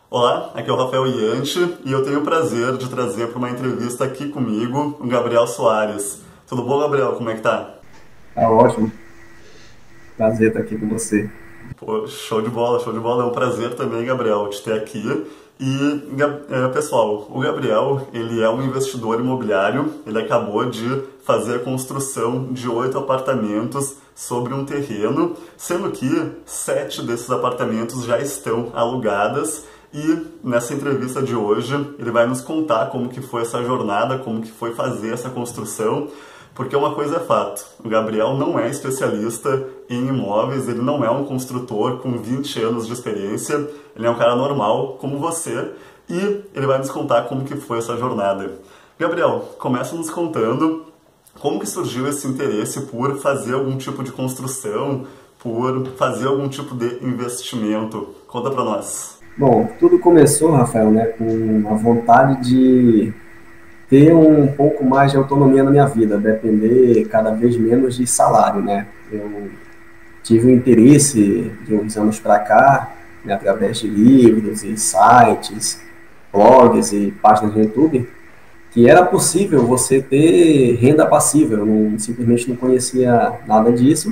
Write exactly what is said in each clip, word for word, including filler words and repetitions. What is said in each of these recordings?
Olá, aqui é o Rafael Yanchi e eu tenho o prazer de trazer para uma entrevista aqui comigo o Gabriel Soares. Tudo bom, Gabriel? Como é que tá? Tá ótimo. Prazer estar aqui com você. Pô, show de bola, show de bola. É um prazer também, Gabriel, te ter aqui. E, Gab- é, pessoal, o Gabriel, ele é um investidor imobiliário. Ele acabou de fazer a construção de oito apartamentos sobre um terreno, sendo que sete desses apartamentos já estão alugadas. E nessa entrevista de hoje, ele vai nos contar como que foi essa jornada, como que foi fazer essa construção. Porque uma coisa é fato, o Gabriel não é especialista em imóveis, ele não é um construtor com vinte anos de experiência, ele é um cara normal, como você, e ele vai nos contar como que foi essa jornada. Gabriel, começa nos contando como que surgiu esse interesse por fazer algum tipo de construção, por fazer algum tipo de investimento. Conta pra nós. Bom, tudo começou, Rafael, né, com a vontade de ter um pouco mais de autonomia na minha vida, depender cada vez menos de salário, né? Eu tive um interesse de uns anos para cá, né, através de livros e sites, blogs e páginas no YouTube, que era possível você ter renda passiva. Eu não, simplesmente não conhecia nada disso.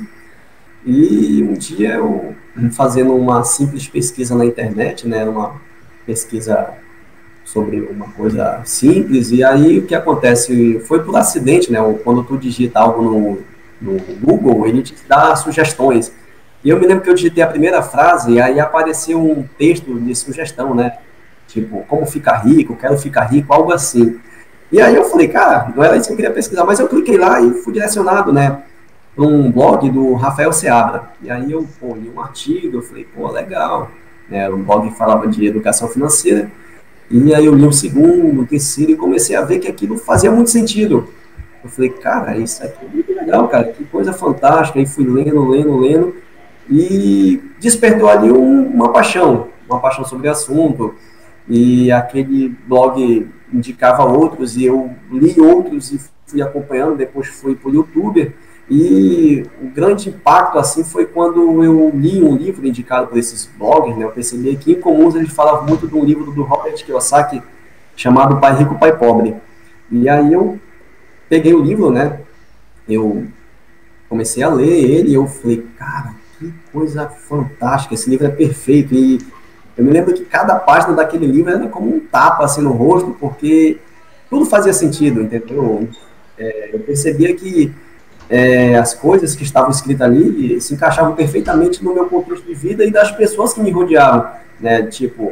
E um dia eu, fazendo uma simples pesquisa na internet, né, uma pesquisa sobre uma coisa simples, e aí o que acontece? Foi por acidente, né, quando tu digita algo no, no Google, ele te dá sugestões. E eu me lembro que eu digitei a primeira frase, e aí apareceu um texto de sugestão, né, tipo, como ficar rico, quero ficar rico, algo assim. E aí eu falei, cara, não era isso que eu queria pesquisar, mas eu cliquei lá e fui direcionado, né, para um blog do Rafael Seabra. E aí eu pô, li um artigo, eu falei, pô, legal. É, o blog falava de educação financeira. E aí eu li um segundo, um terceiro, e comecei a ver que aquilo fazia muito sentido. Eu falei, cara, isso aqui é muito legal, cara, que coisa fantástica. Aí fui lendo, lendo, lendo, e despertou ali um, uma paixão, uma paixão sobre o assunto. E aquele blog indicava outros, e eu li outros e fui acompanhando, depois fui para o YouTube. E o grande impacto assim foi quando eu li um livro indicado por esses bloggers, né? Eu percebi que em comuns eles falavam muito de um livro do Robert Kiyosaki chamado Pai Rico, Pai Pobre. E aí eu peguei o livro, né? Eu comecei a ler ele e eu falei, cara, que coisa fantástica, esse livro é perfeito. E eu me lembro que cada página daquele livro era como um tapa assim no rosto, porque tudo fazia sentido, entendeu? É, eu percebia que é, as coisas que estavam escritas ali se encaixavam perfeitamente no meu contexto de vida e das pessoas que me rodeavam, né? Tipo,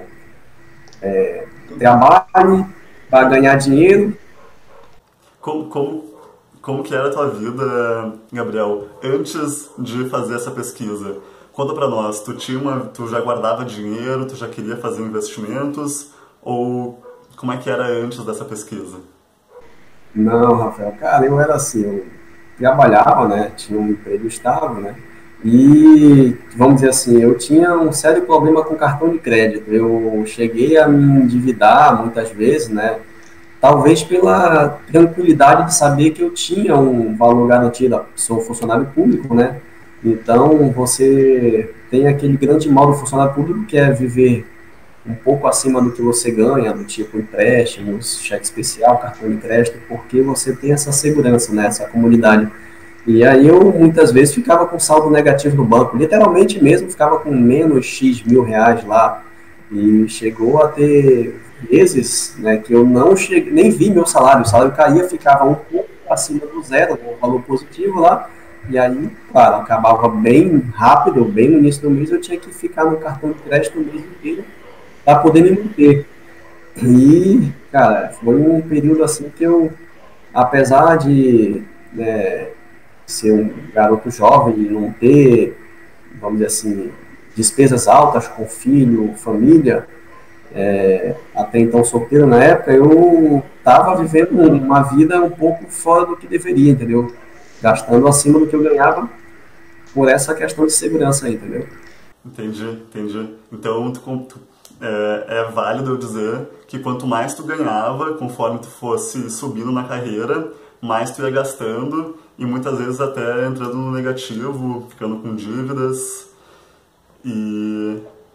trabalhe para ganhar dinheiro. Como, como, como que era a tua vida, Gabriel, antes de fazer essa pesquisa? Conta pra nós, tu tinha uma, tu já guardava dinheiro, tu já queria fazer investimentos, ou como é que era antes dessa pesquisa? Não, Rafael, cara, eu era assim, eu trabalhava, né? Tinha um emprego estável, né? E, vamos dizer assim, eu tinha um sério problema com cartão de crédito. Eu cheguei a me endividar muitas vezes, né? Talvez pela tranquilidade de saber que eu tinha um valor garantido, sou funcionário público, né? Então, você tem aquele grande mal do funcionário público que é viver um pouco acima do que você ganha, do tipo empréstimos, cheque especial, cartão de crédito, porque você tem essa segurança, né, essa comunidade. E aí eu muitas vezes ficava com saldo negativo no banco, literalmente mesmo ficava com menos X mil reais lá. E chegou a ter meses, né, que eu não cheguei, nem vi meu salário, o salário caía, ficava um pouco acima do zero, um valor positivo lá. E aí, claro, acabava bem rápido, bem no início do mês, eu tinha que ficar no cartão de crédito o mês inteiro para poder me manter. E, cara, foi um período assim que eu, apesar de né, ser um garoto jovem e não ter, vamos dizer assim, despesas altas com filho, família, é, até então solteiro na época, eu estava vivendo uma vida um pouco fora do que deveria, entendeu? Gastando acima do que eu ganhava por essa questão de segurança aí, entendeu? Entendi, entendi. Então, tu, tu- é, é válido eu dizer que quanto mais tu ganhava, conforme tu fosse subindo na carreira, mais tu ia gastando e muitas vezes até entrando no negativo, ficando com dívidas. E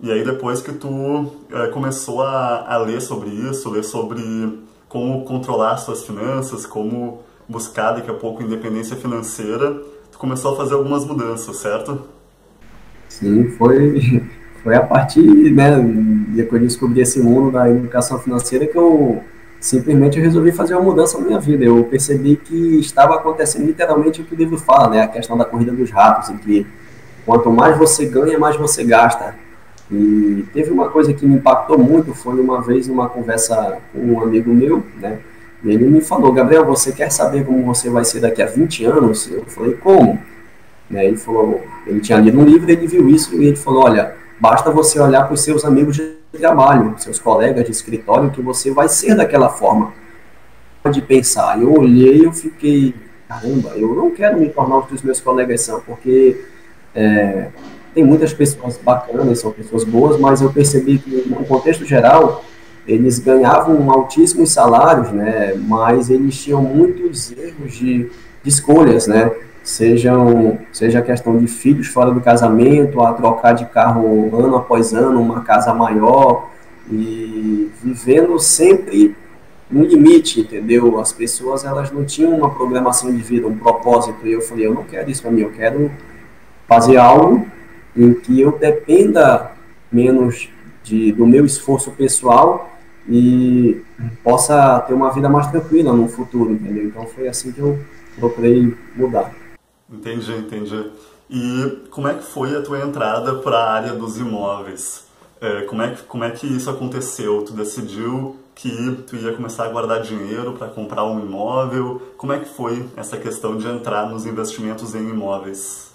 E aí depois que tu é, começou a, a ler sobre isso, ler sobre como controlar suas finanças, como buscar daqui a pouco independência financeira, tu começou a fazer algumas mudanças, certo? Sim, foi, foi a partir, né, depois de descobrir esse mundo da educação financeira que eu simplesmente resolvi fazer uma mudança na minha vida. Eu percebi que estava acontecendo literalmente o que o livro fala, né, a questão da corrida dos ratos, em que quanto mais você ganha, mais você gasta. E teve uma coisa que me impactou muito, foi uma vez numa conversa com um amigo meu, né, e ele me falou: Gabriel, você quer saber como você vai ser daqui a vinte anos? Eu falei: como? Né? Ele falou, ele tinha lido um livro, ele viu isso e ele falou: olha, basta você olhar para os seus amigos de trabalho, seus colegas de escritório, que você vai ser daquela forma de pensar. Eu olhei e eu fiquei, caramba, eu não quero me tornar o que os meus colegas são, porque é, tem muitas pessoas bacanas, são pessoas boas, mas eu percebi que, no contexto geral, eles ganhavam altíssimos salários, né, mas eles tinham muitos erros de, de escolhas, né, sejam, seja a questão de filhos fora do casamento, a trocar de carro ano após ano, uma casa maior, e vivendo sempre no limite, entendeu? As pessoas, elas não tinham uma programação de vida, um propósito, e eu falei: eu não quero isso para mim, eu quero fazer algo em que eu dependa menos de, do meu esforço pessoal e possa ter uma vida mais tranquila no futuro, entendeu? Então foi assim que eu procurei mudar. Entendi, entendi. E como é que foi a tua entrada para a área dos imóveis? É, como é que, como é que isso aconteceu? Tu decidiu que tu ia começar a guardar dinheiro para comprar um imóvel? Como é que foi essa questão de entrar nos investimentos em imóveis?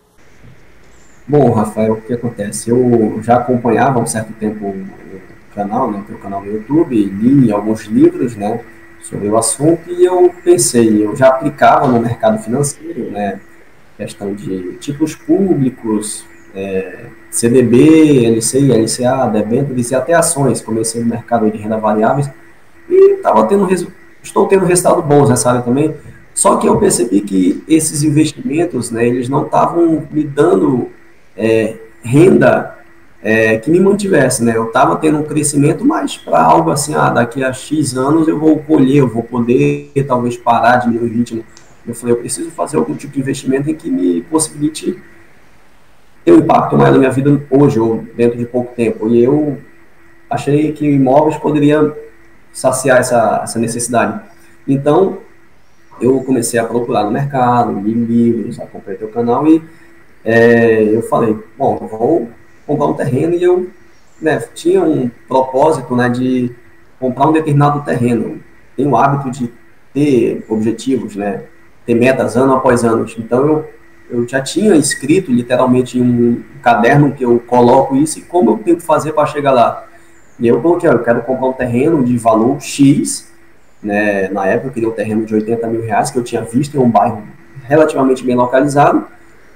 Bom, Rafael, o que acontece? Eu já acompanhava há um certo tempo o canal, né, o teu canal no YouTube, li alguns livros, né, sobre o assunto e eu pensei, eu já aplicava no mercado financeiro, né, questão de títulos públicos, é, C D B, L C I, L C A, debêntures e até ações. Comecei no mercado de renda variáveis e tava tendo, estou tendo resultado bons nessa área também. Só que eu percebi que esses investimentos, né, eles não estavam me dando é, renda é, que me mantivesse, né? Eu estava tendo um crescimento, mas para algo assim, ah, daqui a X anos eu vou colher, eu vou poder talvez parar, diminuir o ritmo. Eu falei: eu preciso fazer algum tipo de investimento em que me possibilite ter um impacto maior na minha vida hoje ou dentro de pouco tempo. E eu achei que imóveis poderia saciar essa, essa necessidade. Então, eu comecei a procurar no mercado, li livros, acompanhei teu canal e é, eu falei: bom, eu vou comprar um terreno. E eu, né, tinha um propósito, né, de comprar um determinado terreno. Tenho o hábito de ter objetivos, né, ter metas ano após ano. Então, eu, eu já tinha escrito literalmente em um caderno que eu coloco isso e como eu tenho que fazer para chegar lá. E eu coloquei: ó, eu quero comprar um terreno de valor X, né, na época eu queria um terreno de oitenta mil reais, que eu tinha visto em um bairro relativamente bem localizado.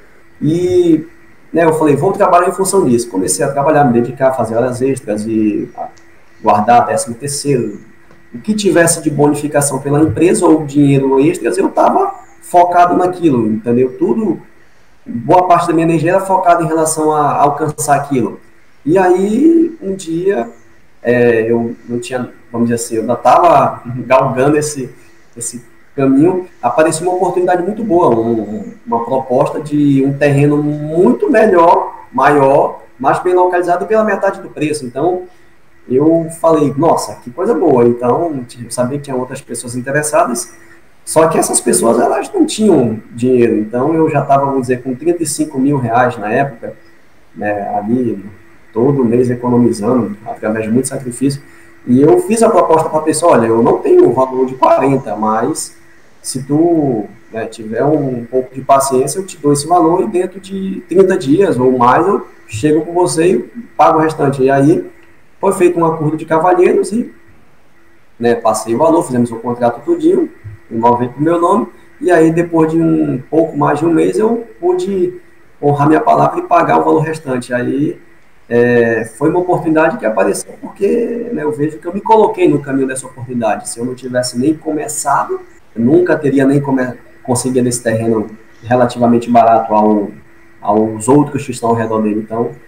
E, né, eu falei: vou trabalhar em função disso. Comecei a trabalhar, me dedicar a fazer horas extras e guardar décimo terceiro. O que tivesse de bonificação pela empresa ou dinheiro extras, eu estava focado naquilo, entendeu? Tudo, boa parte da minha energia era focada em relação a alcançar aquilo. E aí, um dia, é, eu não tinha, vamos dizer assim, eu ainda estava galgando esse, esse caminho, apareceu uma oportunidade muito boa, um, uma proposta de um terreno muito melhor, maior, mais bem localizado pela metade do preço. Então, eu falei: nossa, que coisa boa. Então, eu sabia que tinha outras pessoas interessadas, só que essas pessoas, elas não tinham dinheiro. Então, eu já estava, vamos dizer, com trinta e cinco mil reais na época, né, ali, todo mês economizando, através de muito sacrifício. E eu fiz a proposta para a pessoa: olha, eu não tenho o valor de quarenta, mas se tu, né, tiver um pouco de paciência, eu te dou esse valor e dentro de trinta dias ou mais eu chego com você e pago o restante. E aí foi feito um acordo de cavalheiros e, né, passei o valor, fizemos o contrato tudinho, o imóvel para o meu nome, e aí depois de um pouco mais de um mês eu pude honrar minha palavra e pagar o valor restante. Aí é, foi uma oportunidade que apareceu porque, né, eu vejo que eu me coloquei no caminho dessa oportunidade. Se eu não tivesse nem começado, eu nunca teria nem come, conseguido esse terreno relativamente barato ao, aos outros que estão ao redor dele. Então,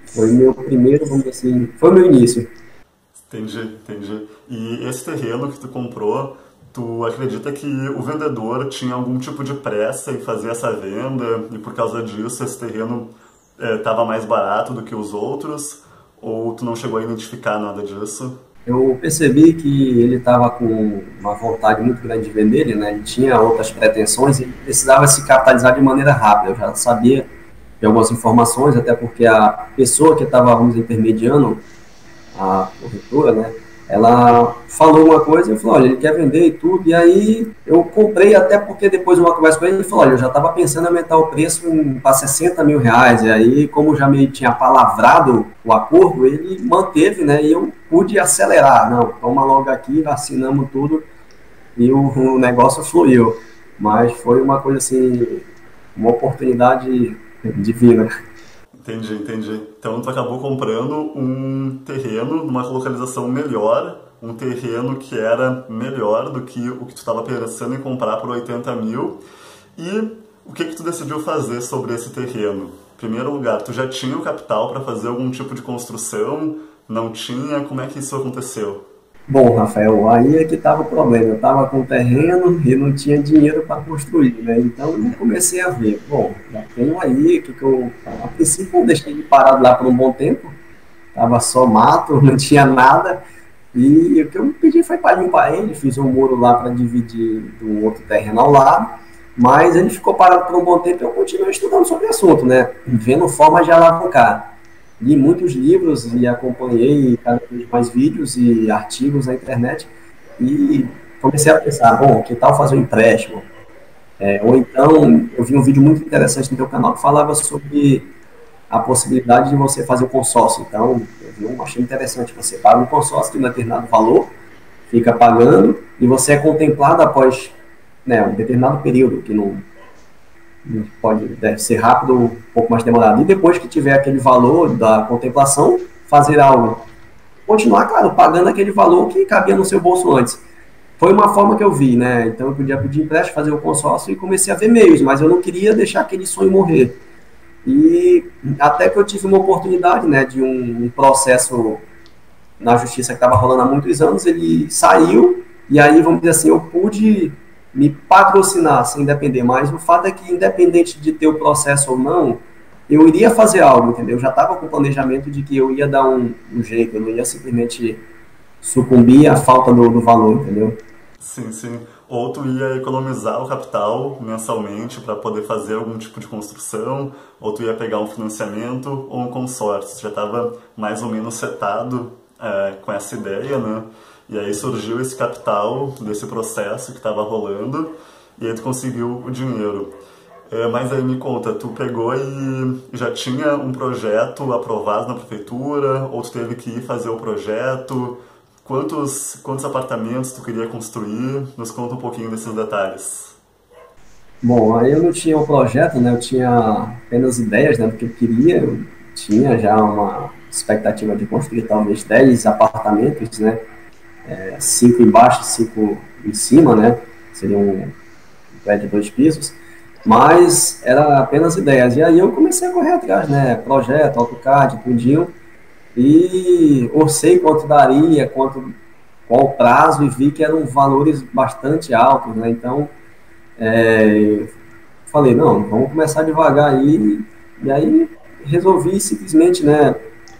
Foi meu primeiro, vamos dizer assim, foi meu início. Entendi, entendi. E esse terreno que tu comprou, tu acredita que o vendedor tinha algum tipo de pressa em fazer essa venda e por causa disso esse terreno estava mais barato do que os outros? Ou tu não chegou a identificar nada disso? Eu percebi que ele estava com uma vontade muito grande de vender, ele, né? Ele tinha outras pretensões e precisava se capitalizar de maneira rápida. Eu já sabia de algumas informações, até porque a pessoa que estava, vamos dizer, intermediando a corretora, né? Ela falou uma coisa, eu falei, olha, ele quer vender e tudo, e aí eu comprei, até porque depois de uma conversa com ele, ele falou, olha, eu já estava pensando em aumentar o preço para sessenta mil reais, e aí, como já me tinha palavrado o acordo, ele manteve, né, e eu pude acelerar, não, toma logo aqui, assinamos tudo, e o, o negócio fluiu, mas foi uma coisa assim, uma oportunidade divina. Entendi, entendi. Então tu acabou comprando um terreno numa localização melhor, um terreno que era melhor do que o que tu estava pensando em comprar por oitenta mil. E o que que tu decidiu fazer sobre esse terreno? Em primeiro lugar, tu já tinha o capital para fazer algum tipo de construção? Não tinha? Como é que isso aconteceu? Bom, Rafael, aí é que estava o problema. Eu estava com terreno e não tinha dinheiro para construir, né? Então eu comecei a ver, bom, já tenho aí, que, que eu, a princípio eu deixei ele parado lá por um bom tempo, estava só mato, não tinha nada, e o que eu pedi foi para limpar ele, fiz um muro lá para dividir do outro terreno ao lado, mas ele ficou parado por um bom tempo e eu continuei estudando sobre o assunto, né? Vendo formas de alavancar. Li muitos livros e acompanhei cada vez mais vídeos e artigos na internet e comecei a pensar, bom, que tal fazer um empréstimo? É, ou então, eu vi um vídeo muito interessante no teu canal que falava sobre a possibilidade de você fazer o consórcio. Então, eu vi um, achei interessante, você paga um consórcio de um determinado valor, fica pagando e você é contemplado após, né, um determinado período, que não pode, deve ser rápido, um pouco mais demorado. E depois que tiver aquele valor da contemplação, fazer algo. Continuar, claro, pagando aquele valor que cabia no seu bolso antes. Foi uma forma que eu vi, né? Então eu podia pedir empréstimo, fazer o consórcio e comecei a ver meios, mas eu não queria deixar aquele sonho morrer. E até que eu tive uma oportunidade, né, de um, um processo na justiça que estava rolando há muitos anos, ele saiu, e aí, vamos dizer assim, eu pude me patrocinar sem depender mais. O fato é que, independente de ter o processo ou não, eu iria fazer algo, entendeu? Eu já estava com o planejamento de que eu ia dar um, um jeito, eu não ia simplesmente sucumbir à falta do, do valor, entendeu? Sim, sim. Ou tu ia economizar o capital mensalmente para poder fazer algum tipo de construção, ou tu ia pegar um financiamento ou um consórcio. Tu já estava mais ou menos setado é, com essa ideia, né? E aí surgiu esse capital desse processo que estava rolando e aí tu conseguiu o dinheiro. É, mas aí me conta, tu pegou e já tinha um projeto aprovado na prefeitura ou tu teve que ir fazer o projeto? Quantos, quantos apartamentos tu queria construir? Nos conta um pouquinho desses detalhes. Bom, aí eu não tinha um projeto, né? Eu tinha apenas ideias, né, do que eu queria. Eu tinha já uma expectativa de construir talvez dez apartamentos, né? É, cinco embaixo, cinco em cima, né? Seria um prédio de dois pisos. Mas era apenas ideias. E aí eu comecei a correr atrás, né? Projeto, AutoCAD, tudinho. E orcei quanto daria, quanto, qual o prazo, e vi que eram valores bastante altos, né? Então, é, falei, não, vamos começar devagar aí. E aí resolvi simplesmente, né,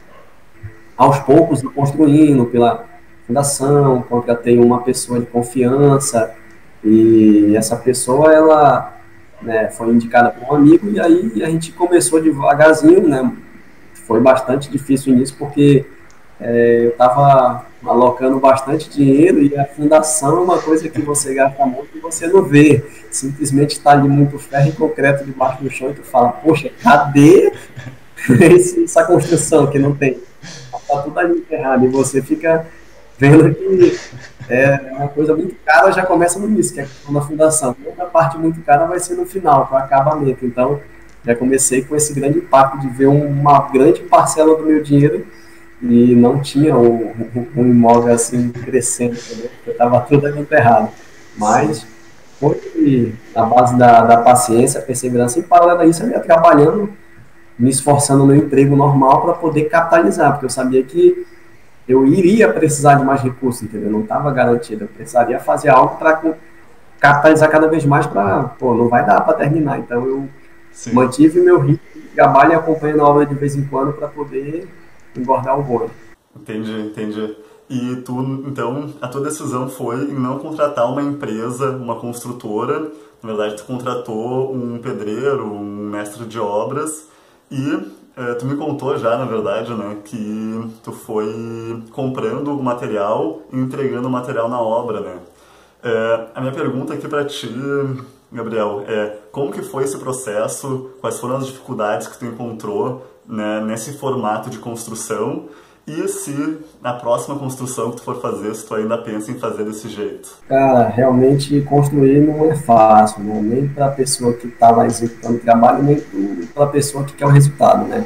aos poucos, ir construindo pela fundação, contratei uma pessoa de confiança, e essa pessoa, ela, né, foi indicada por um amigo, e aí a gente começou devagarzinho, né? Foi bastante difícil nisso, porque é, eu estava alocando bastante dinheiro e a fundação é uma coisa que você gasta muito e você não vê. Simplesmente está ali muito ferro e concreto debaixo do chão e tu fala, poxa, cadê esse, essa construção que não tem? Está tudo ali enterrado e você fica vendo que é uma coisa muito cara, já começa no início, que é a questão da fundação. E outra parte muito cara vai ser no final, com o acabamento. Então, já comecei com esse grande impacto de ver uma grande parcela do meu dinheiro e não tinha um, um imóvel assim crescendo, entendeu? Porque estava tudo ali enterrado. Mas foi na base da, da paciência, perseverança, e paralelo a isso eu ia trabalhando me esforçando no emprego normal para poder capitalizar, porque eu sabia que eu iria precisar de mais recursos, entendeu? Não estava garantido, eu precisaria fazer algo para capitalizar cada vez mais para, pô, não vai dar para terminar. Então eu Sim. mantive meu ritmo de trabalho e acompanhando a obra de vez em quando para poder engordar o boi. Entendi, entendi. E tu, então, a tua decisão foi em não contratar uma empresa, uma construtora. Na verdade, tu contratou um pedreiro, um mestre de obras. E eh, tu me contou já, na verdade, né, que tu foi comprando o material e entregando o material na obra, né? Eh, a minha pergunta aqui para ti, Gabriel, é como que foi esse processo? Quais foram as dificuldades que tu encontrou, né, nesse formato de construção? E se na próxima construção que tu for fazer, se tu ainda pensa em fazer desse jeito? Cara, realmente construir não é fácil, né? Nem para a pessoa que está lá executando o trabalho, nem para a pessoa que quer o resultado, né?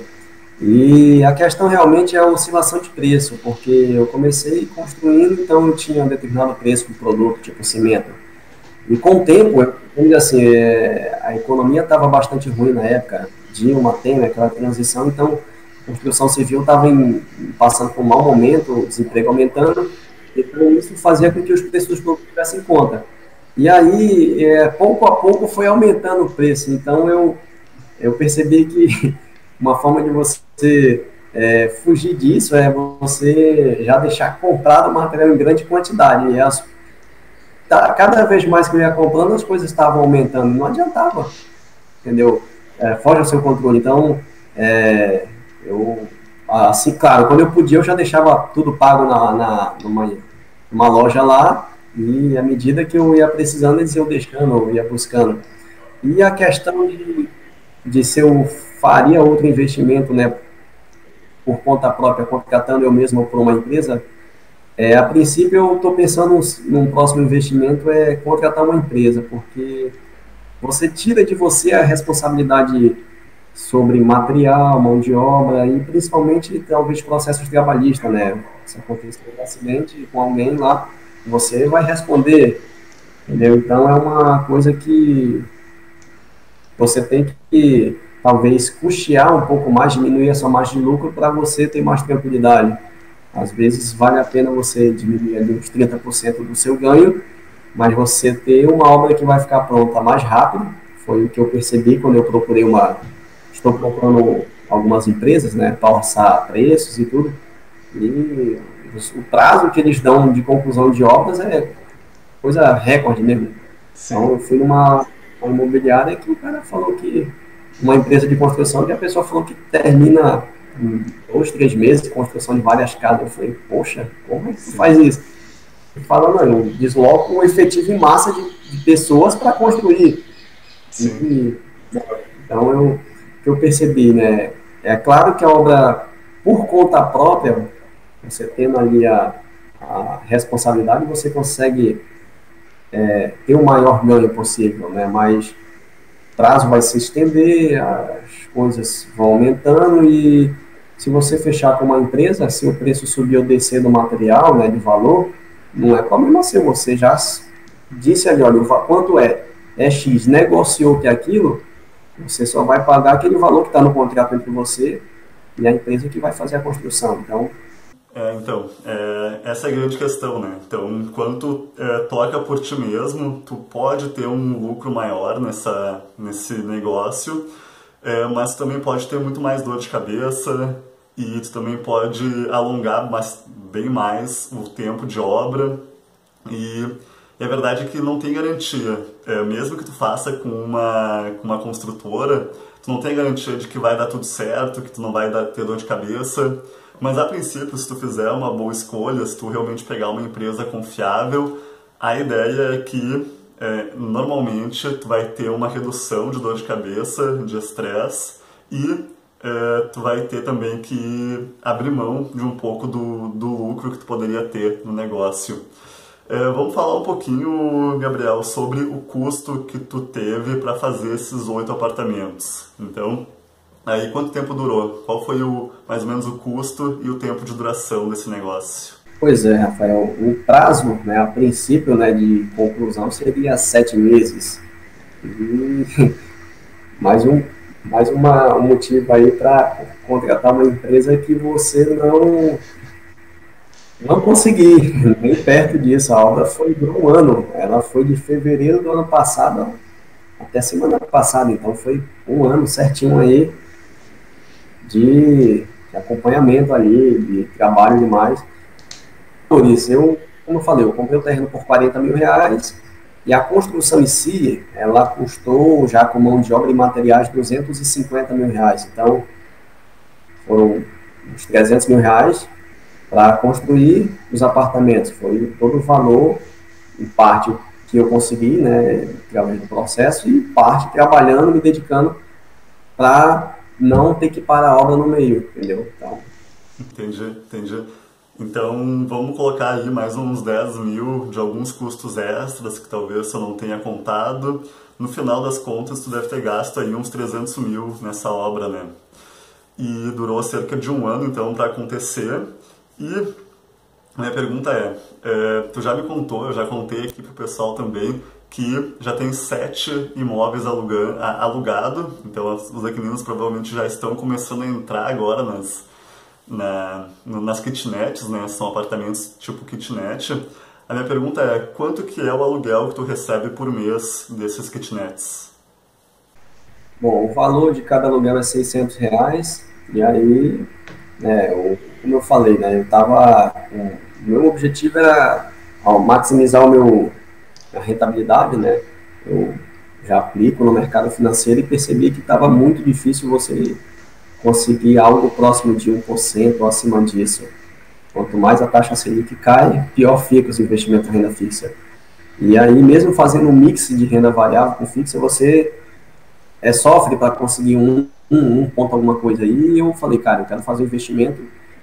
E a questão realmente é a oscilação de preço, porque eu comecei construindo, então eu tinha um determinado preço do produto, tipo cimento. E com o tempo, eu, vamos dizer assim, é, a economia estava bastante ruim na época, Dilma, Temer, aquela transição, então a construção civil estava passando por um mau momento, o desemprego aumentando, então isso fazia com que os preços dos produtos tivessem em conta. E aí, é, pouco a pouco, foi aumentando o preço, então eu, eu percebi que uma forma de você é, fugir disso é você já deixar comprado o material em grande quantidade, e as tá, cada vez mais que eu ia comprando, as coisas estavam aumentando, não adiantava, entendeu? É, foge ao seu controle. Então, é, eu, assim, claro, quando eu podia, eu já deixava tudo pago na, na, numa, numa loja lá, e à medida que eu ia precisando, eles iam deixando, eu ia buscando. E a questão de, de se eu faria outro investimento, né, por conta própria, contratando eu mesmo por uma empresa, é, a princípio, eu estou pensando num próximo investimento é contratar uma empresa, porque você tira de você a responsabilidade sobre material, mão de obra e principalmente talvez processos trabalhistas, né? Se acontecer um acidente com alguém lá, você vai responder, entendeu? Então é uma coisa que você tem que talvez custear um pouco mais, diminuir a sua margem de lucro para você ter mais tranquilidade. Às vezes vale a pena você diminuir ali uns trinta por cento do seu ganho, mas você ter uma obra que vai ficar pronta mais rápido, foi o que eu percebi quando eu procurei uma... Estou procurando algumas empresas, né, para orçar preços e tudo, e o prazo que eles dão de conclusão de obras é coisa recorde mesmo. Então Sim. eu fui numa uma imobiliária que o cara falou que, uma empresa de construção, que a pessoa falou que termina em dois, três meses de construção de várias casas. Eu falei, poxa, como é que Sim. faz isso? Ele fala, não, eu desloco um efetivo em massa de, de pessoas para construir. Sim. E, então, eu, o que eu percebi, né? É claro que a obra, por conta própria, você tendo ali a, a responsabilidade, você consegue é, ter o maior ganho possível, né? Mas o prazo vai se estender, as coisas vão aumentando e se você fechar com uma empresa, se o preço subir ou descer do material, né, de valor, não é problema seu, você já disse ali, olha, quanto é? É X, negociou que é aquilo, você só vai pagar aquele valor que está no contrato entre você e a empresa que vai fazer a construção. Então, É, então, é, essa é a grande questão, né? Então, quando tu é, toca por ti mesmo, tu pode ter um lucro maior nessa, nesse negócio, é, mas tu também pode ter muito mais dor de cabeça e tu também pode alongar mais, bem mais o tempo de obra e, e a verdade é que não tem garantia. É, mesmo que tu faça com uma, com uma construtora, tu não tem garantia de que vai dar tudo certo, que tu não vai dar, ter dor de cabeça. Mas a princípio, se tu fizer uma boa escolha, se tu realmente pegar uma empresa confiável, a ideia é que é, normalmente tu vai ter uma redução de dor de cabeça, de estresse e é, tu vai ter também que abrir mão de um pouco do, do lucro que tu poderia ter no negócio. É, vamos falar um pouquinho, Gabriel, sobre o custo que tu teve para fazer esses oito apartamentos. Então, aí quanto tempo durou? Qual foi o, mais ou menos o custo e o tempo de duração desse negócio? pois é, Rafael, o prazo, né, a princípio, né, de conclusão seria sete meses. E mais um mais uma, um motivo aí para contratar uma empresa que você não, não conseguir, nem perto disso. A obra foi de um ano, ela foi de fevereiro do ano passado até semana passada, então foi um ano certinho aí de, de acompanhamento ali, de trabalho demais. Por isso, eu, como eu falei, eu comprei o terreno por quarenta mil reais e a construção em si, ela custou já com mão de obra e materiais duzentos e cinquenta mil reais. Então, foram uns trezentos mil reais para construir os apartamentos. Foi todo o valor, em parte que eu consegui, né, através do processo, e parte trabalhando, me dedicando para não ter que parar a obra no meio, entendeu? Então, Entendi, entendi. Então, vamos colocar aí mais uns dez mil de alguns custos extras que talvez eu não tenha contado. No final das contas, tu deve ter gasto aí uns trezentos mil nessa obra, né? E durou cerca de um ano, então, para acontecer. E a minha pergunta é, é, tu já me contou, eu já contei aqui pro pessoal também, que já tem sete imóveis alugando, alugado, então os aquilinos provavelmente já estão começando a entrar agora nas, na, nas kitnets, né? São apartamentos tipo kitnet. A minha pergunta é, quanto que é o aluguel que tu recebe por mês desses kitnets? bom, o valor de cada aluguel é seiscentos reais, e aí, né, eu, como eu falei, né, eu tava, com- o meu objetivo era ó, maximizar o meu, a rentabilidade, né, eu já aplico no mercado financeiro e percebi que estava muito difícil você conseguir algo próximo de um por cento ou acima disso. Quanto mais a taxa Selic cai, pior fica os investimentos em renda fixa. E aí, mesmo fazendo um mix de renda variável com fixa, você é, sofre para conseguir um, um, um ponto alguma coisa aí. E eu falei, cara, eu quero fazer um investimento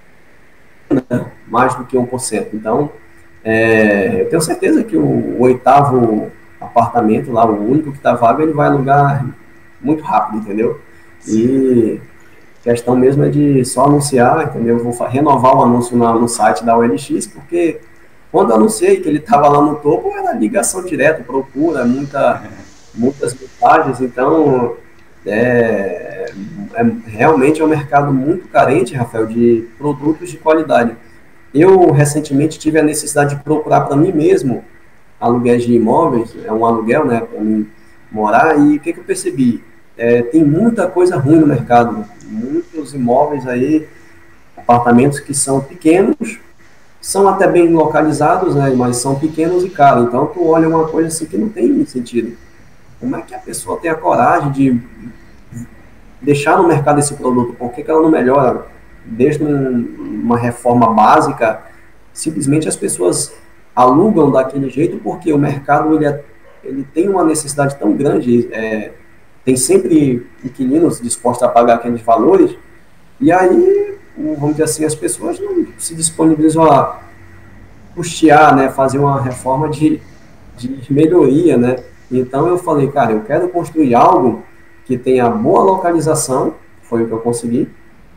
mais do que um por cento. Então, é, eu tenho certeza que o, o oitavo apartamento lá, o único que está vago, ele vai alugar muito rápido, entendeu? Sim. E a questão mesmo é de só anunciar, entendeu? Eu vou renovar o anúncio no, no site da O L X, porque quando eu anunciei que ele estava lá no topo, era ligação direta, procura, muita, muitas mensagens, então é, é, realmente é um mercado muito carente, Rafael, de produtos de qualidade. Eu recentemente tive a necessidade de procurar para mim mesmo aluguéis de imóveis, é um aluguel, né, para mim morar, e o que, que eu percebi? É, tem muita coisa ruim no mercado, muitos imóveis aí, apartamentos que são pequenos, são até bem localizados, né, mas são pequenos e caros, então tu olha uma coisa assim que não tem sentido. Como é que a pessoa tem a coragem de deixar no mercado esse produto? Por que, que ela não melhora? Desde um, uma reforma básica, simplesmente as pessoas alugam daquele jeito porque o mercado ele, é, ele tem uma necessidade tão grande, é, tem sempre inquilinos dispostos a pagar aqueles valores, e aí, vamos dizer assim, as pessoas não se disponibilizam a custear, né, fazer uma reforma de, de melhoria, né? Então eu falei, cara, eu quero construir algo que tenha boa localização, foi o que eu consegui,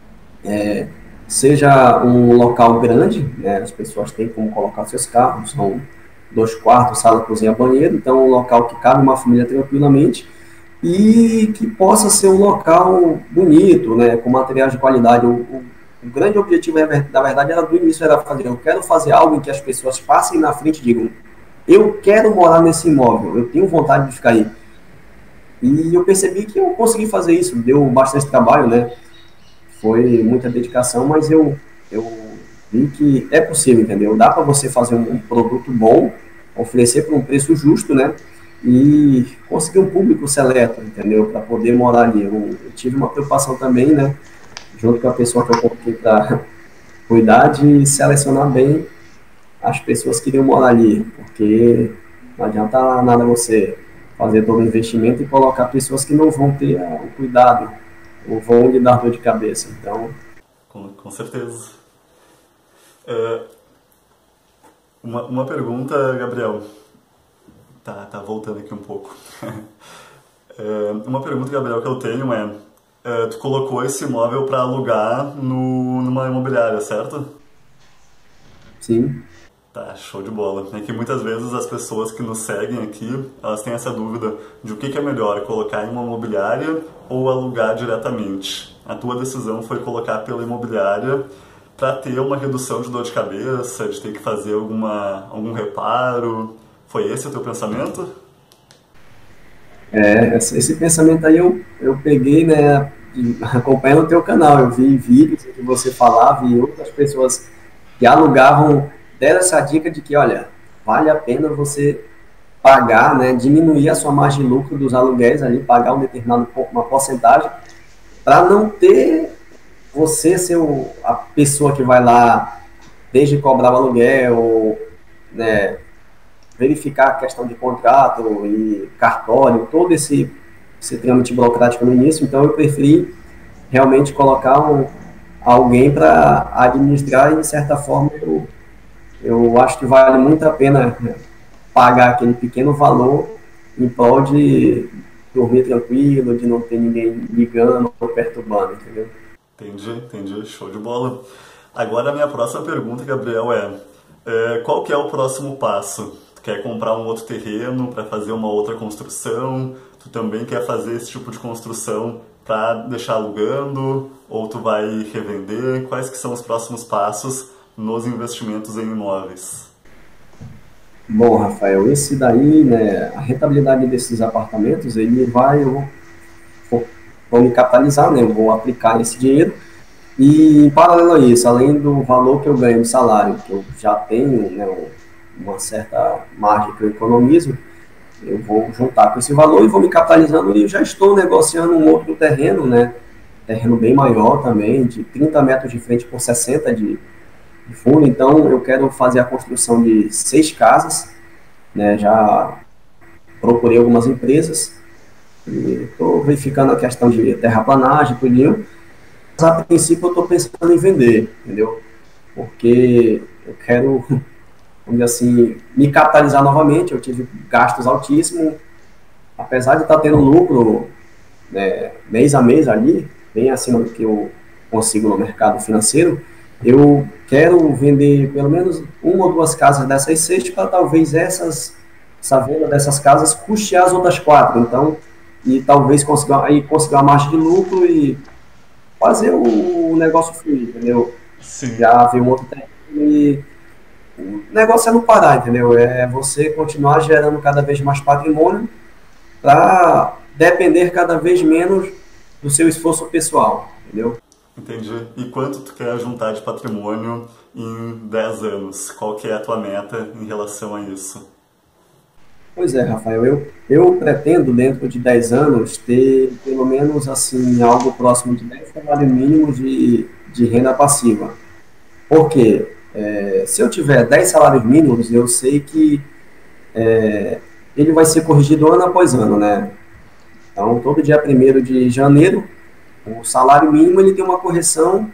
seja um local grande, né, as pessoas têm como colocar seus carros, são dois quartos, sala, cozinha, banheiro, então um local que cabe uma família tranquilamente e que possa ser um local bonito, né, com materiais de qualidade. O, o, o grande objetivo, na verdade, era do início, era fazer, eu quero fazer algo em que as pessoas passem na frente e digam, eu quero morar nesse imóvel, eu tenho vontade de ficar aí. E eu percebi que eu consegui fazer isso, deu bastante trabalho, né, foi muita dedicação, mas eu, eu vi que é possível, entendeu? Dá para você fazer um, um produto bom, oferecer por um preço justo, né? E conseguir um público seleto, entendeu? Para poder morar ali. Eu, eu tive uma preocupação também, né? Junto com a pessoa que eu coloquei para cuidar de selecionar bem as pessoas que iriam morar ali, porque não adianta nada você fazer todo o investimento e colocar pessoas que não vão ter uh, o cuidado, ou vão lhe dar dor de cabeça. Então, Com, com certeza. É, uma, uma pergunta, Gabriel. Tá, tá voltando aqui um pouco. É, uma pergunta, Gabriel, que eu tenho é, é tu colocou esse imóvel para alugar no, numa imobiliária, certo? sim, Tá, show de bola. É que muitas vezes as pessoas que nos seguem aqui, elas têm essa dúvida de o que que é melhor, colocar em uma imobiliária ou alugar diretamente. A tua decisão foi colocar pela imobiliária para ter uma redução de dor de cabeça, de ter que fazer alguma, algum reparo. Foi esse o teu pensamento? É, esse esse pensamento aí eu, eu peguei, né, de- acompanhando o teu canal. Eu vi vídeos em que você falava e outras pessoas que alugavam deram essa dica de que, olha, vale a pena você pagar, né, diminuir a sua margem de lucro dos aluguéis ali, pagar um determinado, po- uma porcentagem, para não ter você ser o- a pessoa que vai lá, desde cobrar o aluguel, ou, né, verificar a questão de contrato e cartório, todo esse, esse trâmite burocrático no início. Então eu preferi realmente colocar um, alguém para administrar e, de certa forma, eu, eu acho que vale muito a pena, né, pagar aquele pequeno valor em prol de dormir tranquilo, de não ter ninguém ligando ou perturbando, entendeu? Entendi, entendi. Show de bola. Agora a minha próxima pergunta, Gabriel, é, é, qual que é o próximo passo? Tu quer comprar um outro terreno para fazer uma outra construção? Tu também quer fazer esse tipo de construção para deixar alugando? Ou tu vai revender? Quais que são os próximos passos nos investimentos em imóveis? Bom, Rafael, esse daí, né, a rentabilidade desses apartamentos, ele vai, eu vou, vou me capitalizar, né, eu vou aplicar esse dinheiro e, em paralelo a isso, além do valor que eu ganho de salário, que eu já tenho, né, um- uma certa margem que eu economizo, eu vou juntar com esse valor e vou me capitalizando e eu já estou negociando um outro terreno, né, terreno bem maior também, de trinta metros de frente por sessenta de, de fundo. Então eu quero fazer a construção de seis casas, né, já procurei algumas empresas e estou verificando a questão de terraplanagem, tudinho. Mas a princípio eu estou pensando em vender, entendeu? Porque eu quero, vamos dizer assim, me capitalizar novamente. Eu tive gastos altíssimos, apesar de estar tendo lucro, né, mês a mês ali, bem acima do que eu consigo no mercado financeiro. Eu quero vender pelo menos uma ou duas casas dessas seis para talvez essas, essa venda dessas casas custear as outras quatro. Então, e talvez conseguir, aí conseguir uma margem de lucro e fazer o negócio fluir, entendeu? Sim. Já ver um outro terreno e o negócio é não parar, entendeu? É você continuar gerando cada vez mais patrimônio para depender cada vez menos do seu esforço pessoal, entendeu? Entendi. E quanto tu quer juntar de patrimônio em dez anos? Qual que é a tua meta em relação a isso? Pois é, Rafael, eu, eu pretendo dentro de dez anos ter pelo menos assim algo próximo de dez salários mínimos de, de renda passiva. Por quê? É, se eu tiver dez salários mínimos, eu sei que ele vai ser corrigido ano após ano, né? Então, todo dia primeiro de janeiro, o salário mínimo ele tem uma correção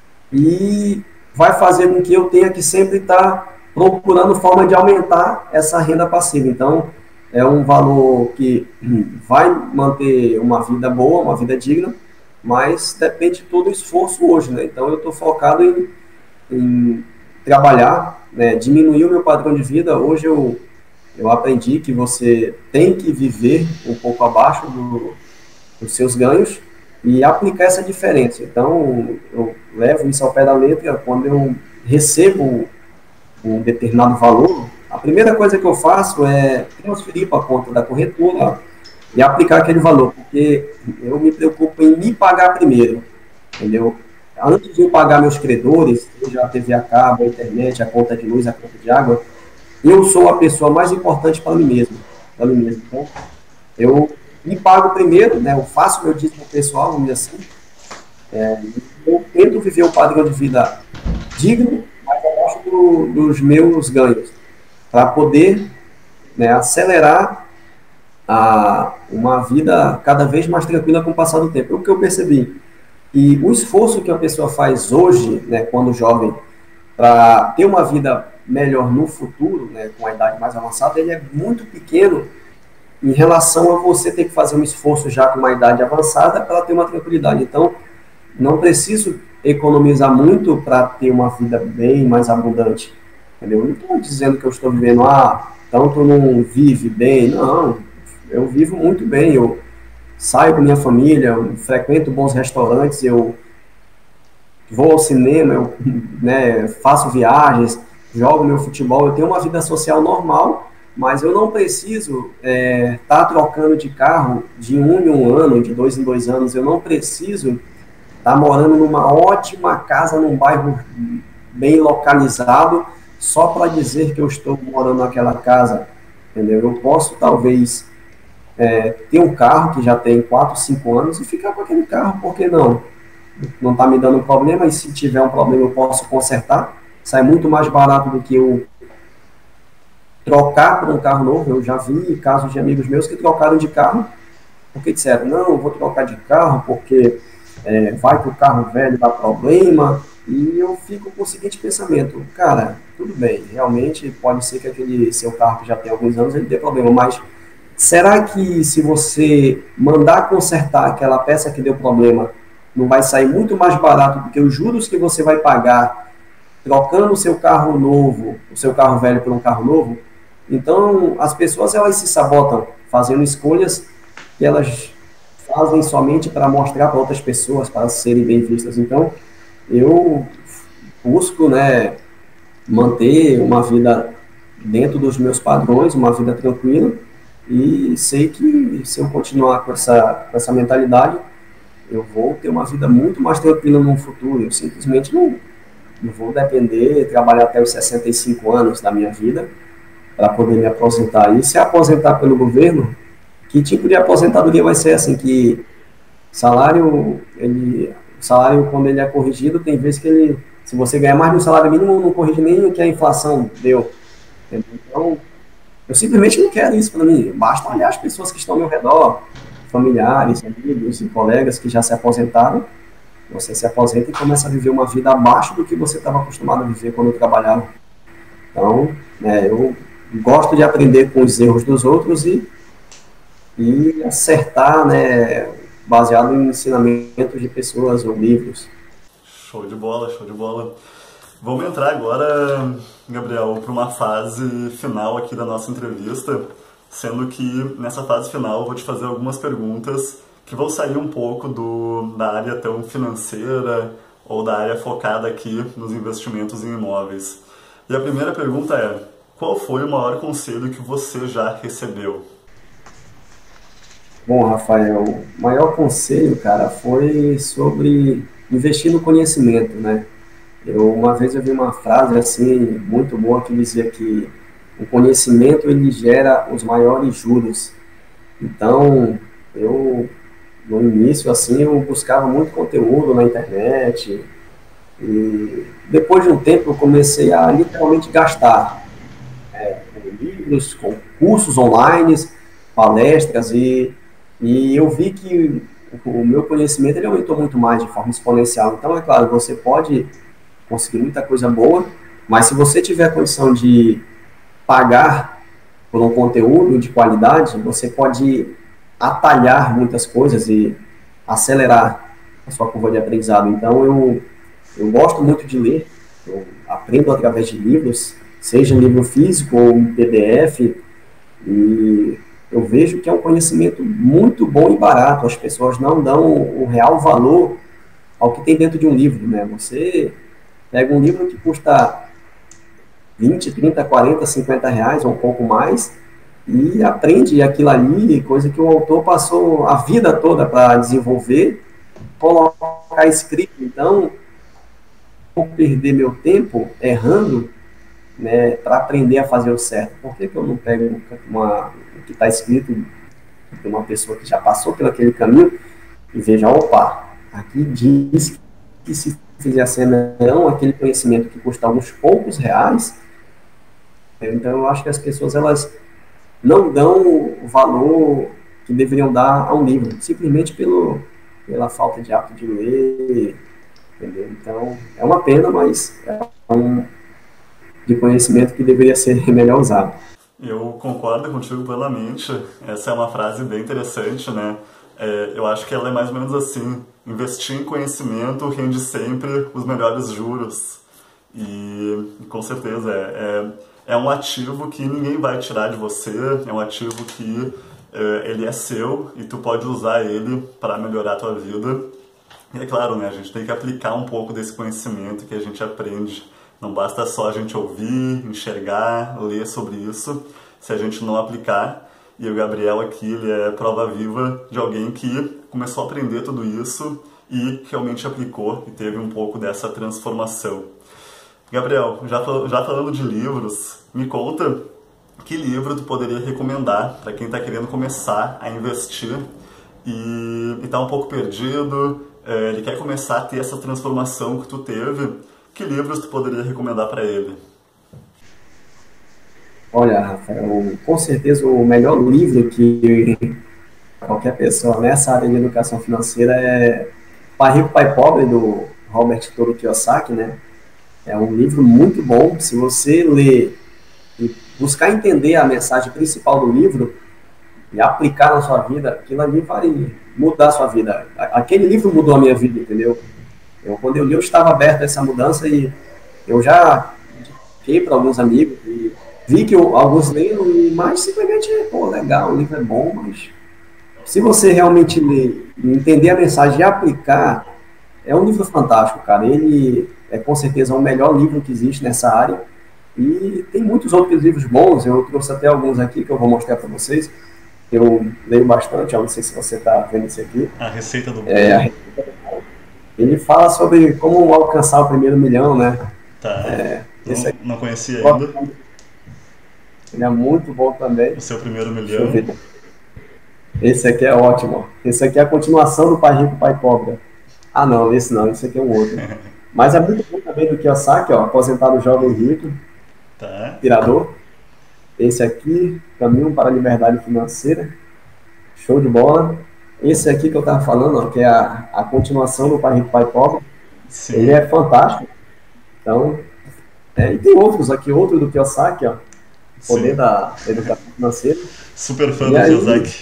e vai fazer com que eu tenha que sempre estar procurando forma de aumentar essa renda passiva. Então, é um valor que hum, vai manter uma vida boa, uma vida digna, mas depende de todo o esforço hoje, né? Então, eu estou focado em, em trabalhar, né, diminuir o meu padrão de vida. Hoje eu, eu aprendi que você tem que viver um pouco abaixo do, dos seus ganhos e aplicar essa diferença. Então, eu levo isso ao pé da letra. Quando eu recebo um determinado valor, a primeira coisa que eu faço é transferir para a conta da corretora e aplicar aquele valor, porque eu me preocupo em me pagar primeiro, entendeu? Antes de eu pagar meus credores, seja a T V a cabo, a internet, a conta de luz, a conta de água, eu sou a pessoa mais importante para mim mesmo, para mim mesmo. Então, eu me pago primeiro, né? Eu faço meu dízimo pessoal, vamos dizer assim. É, eu tento viver um padrão de vida digno, mas abaixo do, dos meus ganhos, para poder, né, acelerar a, uma vida cada vez mais tranquila com o passar do tempo. É o que eu percebi. E o esforço que a pessoa faz hoje, né, quando jovem, para ter uma vida melhor no futuro, né, com a idade mais avançada, ele é muito pequeno em relação a você ter que fazer um esforço já com uma idade avançada para ter uma tranquilidade. Então, não preciso economizar muito para ter uma vida bem mais abundante. entendeu? Eu não estou dizendo que eu estou vivendo, ah, então tu não vive bem, não, eu vivo muito bem, eu saio com minha família, eu frequento bons restaurantes, eu vou ao cinema, eu, né, faço viagens, jogo meu futebol, eu tenho uma vida social normal, mas eu não preciso estar é, tá trocando de carro de um em um ano, de dois em dois anos, eu não preciso estar tá morando numa ótima casa, num bairro bem localizado, só para dizer que eu estou morando naquela casa, entendeu? Eu posso, talvez, é, ter um carro que já tem quatro, cinco anos e ficar com aquele carro, por que não? Não está me dando problema, e se tiver um problema eu posso consertar. Sai muito mais barato do que eu trocar por um carro novo. Eu já vi casos de amigos meus que trocaram de carro, porque disseram, não, eu vou trocar de carro porque é, vai que o carro velho dá problema, e eu fico com o seguinte pensamento, cara, tudo bem, realmente pode ser que aquele seu carro que já tem alguns anos ele dê problema, mas será que se você mandar consertar aquela peça que deu problema, não vai sair muito mais barato do que os juros que você vai pagar trocando o seu carro novo, o seu carro velho por um carro novo? Então, as pessoas, elas se sabotam fazendo escolhas que elas fazem somente para mostrar para outras pessoas, para serem bem vistas. Então, eu busco, né, manter uma vida dentro dos meus padrões, uma vida tranquila, e sei que se eu continuar com essa, com essa mentalidade, eu vou ter uma vida muito mais tranquila no futuro. Eu simplesmente não, não vou depender, trabalhar até os sessenta e cinco anos da minha vida para poder me aposentar. E se aposentar pelo governo, que tipo de aposentadoria vai ser assim? Que salário, ele, salário quando ele é corrigido, tem vezes que ele, se você ganhar mais de um salário mínimo, não corrige nem o que a inflação deu. Então, eu simplesmente não quero isso para mim. Basta olhar as pessoas que estão ao meu redor, familiares, amigos e colegas que já se aposentaram. Você se aposenta e começa a viver uma vida abaixo do que você estava acostumado a viver quando trabalhava. Então, é, eu gosto de aprender com os erros dos outros e, e acertar, né, baseado em ensinamentos de pessoas ou livros. Show de bola, show de bola. Vamos entrar agora, Gabriel, para uma fase final aqui da nossa entrevista, sendo que nessa fase final eu vou te fazer algumas perguntas que vão sair um pouco do, da área tão financeira ou da área focada aqui nos investimentos em imóveis. E a primeira pergunta é, qual foi o maior conselho que você já recebeu? Bom, Rafael, o maior conselho, cara, foi sobre investir no conhecimento, né? Eu, uma vez eu vi uma frase assim, muito boa, que dizia que o conhecimento, ele gera os maiores juros. Então, eu, no início, assim, eu buscava muito conteúdo na internet, e depois de um tempo eu comecei a literalmente gastar é, com livros, com cursos online, palestras, e, e eu vi que o meu conhecimento ele aumentou muito mais de forma exponencial. Então, é claro, você pode conseguir muita coisa boa, mas se você tiver a condição de pagar por um conteúdo de qualidade, você pode atalhar muitas coisas e acelerar a sua curva de aprendizado. Então, eu, eu gosto muito de ler, eu aprendo através de livros, seja livro físico ou um P D F, e eu vejo que é um conhecimento muito bom e barato. As pessoas não dão o real valor ao que tem dentro de um livro, né? Você pega um livro que custa vinte, trinta, quarenta, cinquenta reais ou um pouco mais e aprende aquilo ali, coisa que o autor passou a vida toda para desenvolver, colocar escrito. Então, vou perder meu tempo errando, né, para aprender a fazer o certo. Por que que eu não pego uma, o que está escrito de uma pessoa que já passou por aquele caminho e veja, opa, aqui diz que se fizer assim, não, aquele conhecimento que custa uns poucos reais. Então, eu acho que as pessoas, elas não dão o valor que deveriam dar a um livro, simplesmente pelo, pela falta de hábito de ler, entendeu? Então, é uma pena, mas é um de conhecimento que deveria ser melhor usado. Eu concordo contigo plenamente. Essa é uma frase bem interessante, né? É, eu acho que ela é mais ou menos assim: investir em conhecimento rende sempre os melhores juros. E com certeza é, é, é um ativo que ninguém vai tirar de você, é um ativo que é, ele é seu e tu pode usar ele para melhorar a tua vida. E é claro, né, a gente tem que aplicar um pouco desse conhecimento que a gente aprende. Não basta só a gente ouvir, enxergar, ler sobre isso, se a gente não aplicar. E o Gabriel aqui, ele é prova viva de alguém que começou a aprender tudo isso e realmente aplicou e teve um pouco dessa transformação. Gabriel, já, já falando de livros, me conta que livro tu poderia recomendar para quem está querendo começar a investir e está um pouco perdido, é, ele quer começar a ter essa transformação que tu teve. Que livros tu poderia recomendar para ele? Olha, Rafael, com certeza o melhor livro que qualquer pessoa nessa área de educação financeira é Pai Rico, Pai Pobre, do Robert Toro Kiyosaki, né? É um livro muito bom. Se você ler e buscar entender a mensagem principal do livro e aplicar na sua vida, aquilo ali vai mudar a sua vida. Aquele livro mudou a minha vida, entendeu? Eu, quando eu li, eu estava aberto a essa mudança e eu já fiquei para alguns amigos e vi que eu, alguns leram, mas simplesmente, pô, legal, o livro é bom, mas se você realmente ler, entender a mensagem e aplicar, é um livro fantástico, cara. Ele é com certeza o melhor livro que existe nessa área e tem muitos outros livros bons. Eu trouxe até alguns aqui que eu vou mostrar para vocês. Eu leio bastante, eu não sei se você está vendo isso aqui. A Receita do Bolo. É, ele fala sobre como alcançar o primeiro milhão, né? Tá. É, não, aqui, não conhecia ainda. Ele é muito bom também. O seu primeiro milhão. Esse aqui é ótimo. Esse aqui é a continuação do Pai Rico, Pai Pobre. Ah, não, esse não, esse aqui é um outro. Mas é muito bom também do Kiyosaki, ó, Aposentado Jovem Rico, tá. Tirador. Esse aqui, Caminho para a Liberdade Financeira. Show de bola. Esse aqui que eu estava falando, ó, que é a, a continuação do Pai Rico, Pai Pobre. Sim. Ele é fantástico. Então, é, e tem outros aqui, outro do Kiyosaki, ó. Poder Sim. da Educação Financeira. Super fã do Kiyosaki.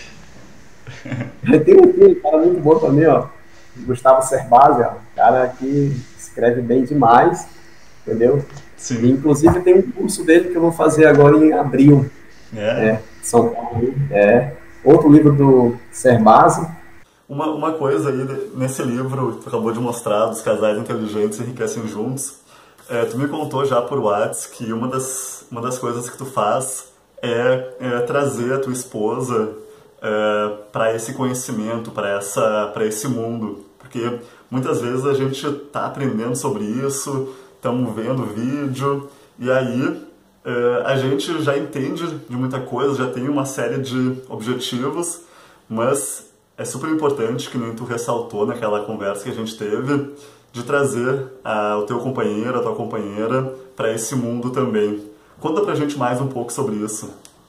Tem um filho, cara, muito bom também, ó. Gustavo Cerbasi, ó. Cara que escreve bem demais, entendeu? Sim. E, inclusive tem um curso dele que eu vou fazer agora em abril. É? É, São Paulo. É. Outro livro do Cerbasi. Uma, uma coisa aí, nesse livro que tu acabou de mostrar, dos casais inteligentes enriquecem juntos, é, tu me contou já por WhatsApp que uma das, uma das coisas que tu faz é, é trazer a tua esposa é, para esse conhecimento, para essa, para esse mundo. Porque muitas vezes a gente está aprendendo sobre isso, estamos vendo vídeo, e aí é, a gente já entende de muita coisa, já tem uma série de objetivos, mas é super importante, que nem tu ressaltou naquela conversa que a gente teve, de trazer a, o teu companheiro, a tua companheira, para esse mundo também. Conta pra gente mais um pouco sobre isso.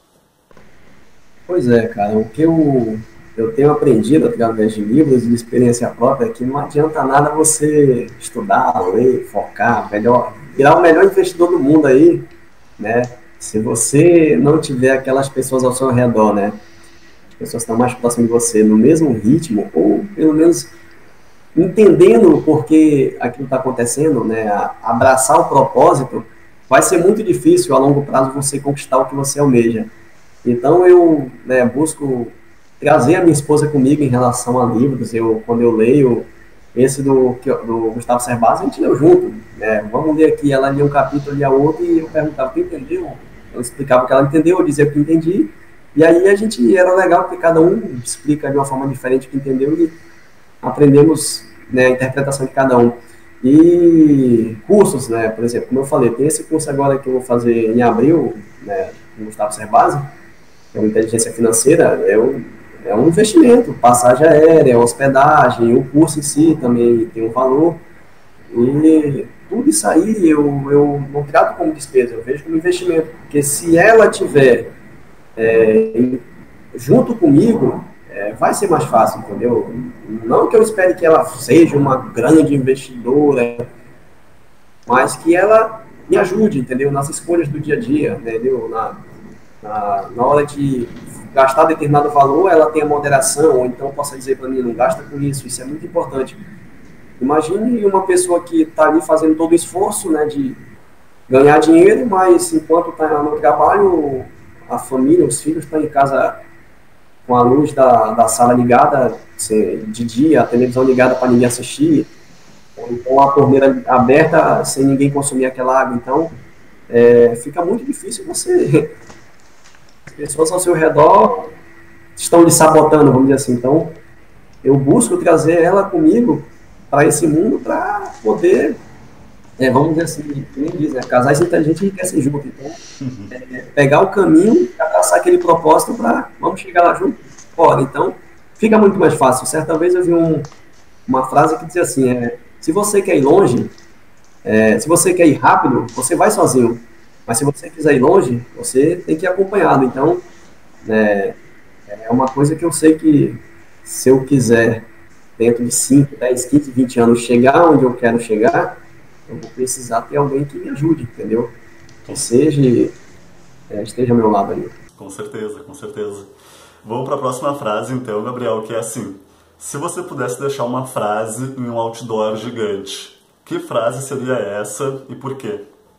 Pois é, cara, o que eu, eu tenho aprendido através de livros e de experiência própria é que não adianta nada você estudar, ler, focar, melhor, virar o melhor investidor do mundo aí, né? Se você não tiver aquelas pessoas ao seu redor, né? As pessoas estão mais próximas de você, no mesmo ritmo, ou pelo menos entendendo o porquê aquilo está acontecendo, né? Abraçar o propósito, vai ser muito difícil a longo prazo você conquistar o que você almeja. Então eu, né, busco trazer a minha esposa comigo em relação a livros. Eu, quando eu leio esse do, do Gustavo Cerbasi, a gente leu junto, né? Vamos ler aqui, ela lia um capítulo, eu lia outro, e eu perguntava, tu entendeu? Eu explicava o que ela entendeu, eu dizia o que entendi, e aí a gente, era legal porque cada um explica de uma forma diferente o que entendeu e aprendemos, né, a interpretação de cada um. E cursos, né, por exemplo, como eu falei, tem esse curso agora que eu vou fazer em abril, né, com Gustavo Cerbasi, que é uma inteligência financeira, é um, é um investimento, passagem aérea, hospedagem, o curso em si também tem um valor, e tudo isso aí eu, eu não trato como despesa, eu vejo como investimento, porque se ela tiver é, junto comigo, é, vai ser mais fácil, entendeu? Não que eu espere que ela seja uma grande investidora, mas que ela me ajude, entendeu? Nas escolhas do dia a dia, entendeu? Na, na, na hora de gastar determinado valor, ela tenha moderação, ou então possa dizer para mim, não gasta com isso, isso é muito importante. Imagine uma pessoa que está ali fazendo todo o esforço, né, de ganhar dinheiro, mas enquanto está no trabalho, a família, os filhos estão em casa com a luz da, da sala ligada de dia, a televisão ligada para ninguém assistir, ou então a torneira aberta sem ninguém consumir aquela água. Então, é, fica muito difícil você... As pessoas ao seu redor estão lhe sabotando, vamos dizer assim. Então, eu busco trazer ela comigo para esse mundo para poder, é, vamos dizer assim, como diz, né, casais inteligentes enriquecem junto. Então, é, pegar o caminho para traçar aquele propósito para vamos chegar lá junto. Ora, então, fica muito mais fácil. Certa vez eu vi um, uma frase que dizia assim, é, se você quer ir longe, é, se você quer ir rápido, você vai sozinho. Mas se você quiser ir longe, você tem que ir acompanhado. Então, é, é uma coisa que eu sei que se eu quiser, dentro de cinco, dez, quinze, vinte anos, chegar onde eu quero chegar, eu vou precisar ter alguém que me ajude, entendeu? Que seja, é, esteja ao meu lado ali. Com certeza, com certeza. Vamos para a próxima frase, então, Gabriel, que é assim: se você pudesse deixar uma frase em um outdoor gigante, que frase seria essa e por quê?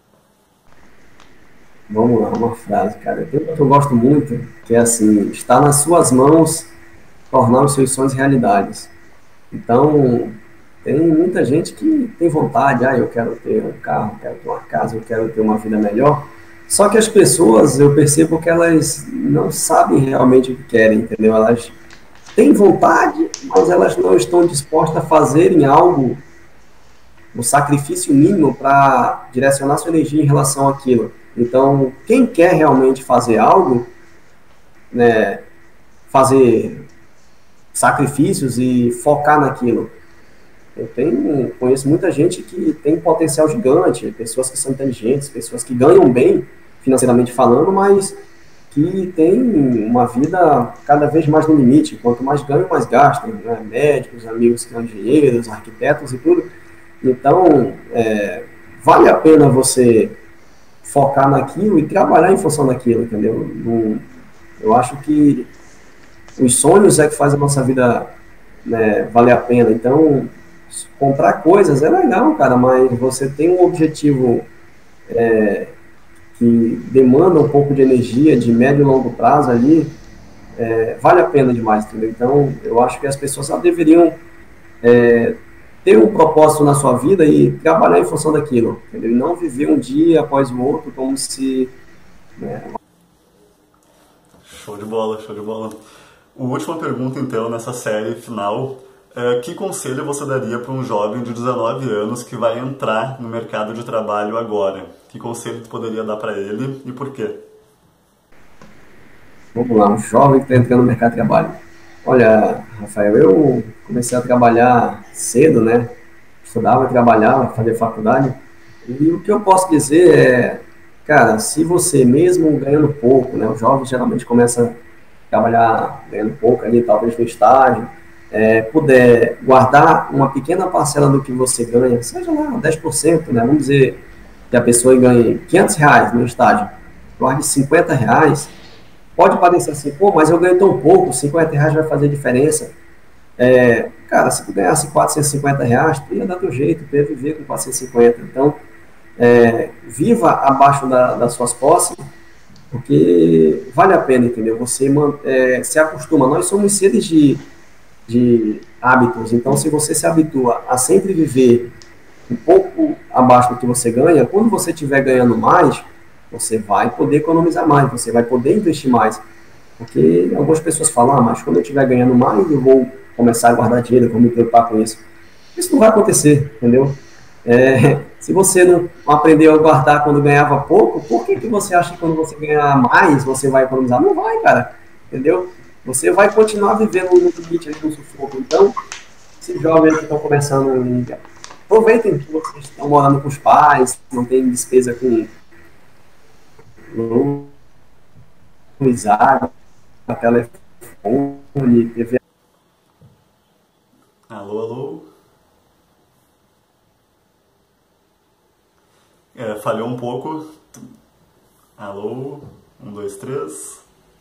Vamos lá, uma frase, cara. Tem uma que eu gosto muito, que é assim, está nas suas mãos tornar os seus sonhos realidades. Então, tem muita gente que tem vontade, ah, eu quero ter um carro, eu quero ter uma casa, eu quero ter uma vida melhor. Só que as pessoas, eu percebo que elas não sabem realmente o que querem, entendeu? Elas têm vontade, mas elas não estão dispostas a fazerem algo, um sacrifício mínimo para direcionar sua energia em relação àquilo. Então, quem quer realmente fazer algo, né, fazer sacrifícios e focar naquilo. Eu tenho, conheço muita gente que tem potencial gigante, pessoas que são inteligentes, pessoas que ganham bem, financeiramente falando, mas que têm uma vida cada vez mais no limite. Quanto mais ganham, mais gastam, né? Médicos, amigos que são engenheiros, arquitetos e tudo. Então, é, vale a pena você focar naquilo e trabalhar em função daquilo, entendeu? Não, eu acho que os sonhos é que faz a nossa vida, né, valer a pena. Então, comprar coisas é legal, cara, mas você tem um objetivo é, que demanda um pouco de energia, de médio e longo prazo ali, é, vale a pena demais, entendeu? Então, eu acho que as pessoas só deveriam é, ter um propósito na sua vida e trabalhar em função daquilo, entendeu? E não viver um dia após o outro como se... Né, Show de bola, show de bola. A última pergunta, então, nessa série final. É, que conselho você daria para um jovem de dezenove anos que vai entrar no mercado de trabalho agora? Que conselho tu poderia dar para ele e por quê? Vamos lá, um jovem que está entrando no mercado de trabalho. Olha, Rafael, eu comecei a trabalhar cedo, né? Estudava, trabalhava, fazia faculdade. E o que eu posso dizer é, cara, se você mesmo ganhando pouco, né? O jovem geralmente começa a trabalhar ganhando pouco ali, talvez no estágio, é, puder guardar uma pequena parcela do que você ganha, seja lá dez por cento, né? Vamos dizer que a pessoa ganhe quinhentos reais no estágio, guarde cinquenta reais, pode parecer assim, pô, mas eu ganho tão pouco, cinquenta reais vai fazer diferença. É, cara, se tu ganhasse quatrocentos e cinquenta reais, tu ia dar teu jeito, tu ia viver com quatrocentos e cinquenta. Então, é, viva abaixo da, das suas posses, porque vale a pena, entendeu? Você é, se acostuma. Nós somos seres de, de hábitos, então se você se habitua a sempre viver um pouco abaixo do que você ganha, quando você estiver ganhando mais, você vai poder economizar mais, você vai poder investir mais. Porque algumas pessoas falam, ah, mas quando eu estiver ganhando mais, eu vou começar a guardar dinheiro, eu vou me preocupar com isso. Isso não vai acontecer, entendeu? É, se você não aprendeu a guardar quando ganhava pouco, por que, que você acha que quando você ganhar mais, você vai economizar? Não vai, cara, entendeu? Você vai continuar vivendo no limite, no sufoco. Então, esses jovens que estão começando, aproveitem que vocês estão morando com os pais, não tem despesa com luz, água, telefone, T V. Alô, alô? É, falhou um pouco. Alô? Um, dois, três.